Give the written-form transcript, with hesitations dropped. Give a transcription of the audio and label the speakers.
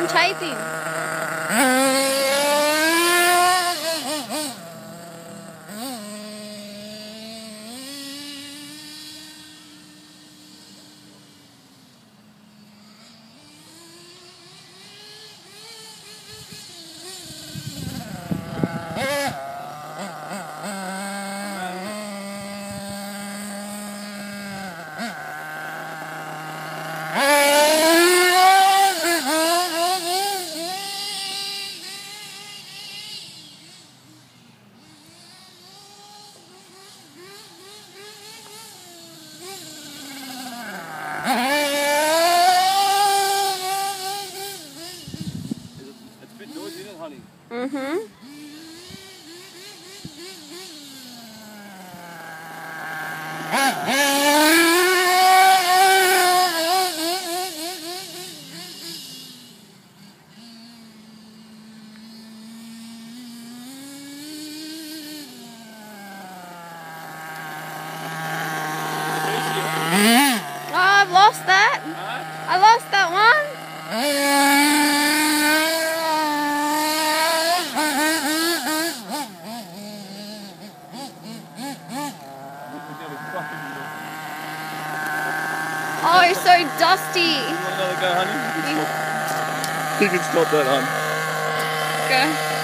Speaker 1: I'm typing.
Speaker 2: It's a bit noisy, isn't it, honey?
Speaker 1: Mm-hmm. Oh, I've lost that. I lost that one. Oh, you're so dusty.
Speaker 2: You want another go, honey? You can stop that, hon.
Speaker 1: Go.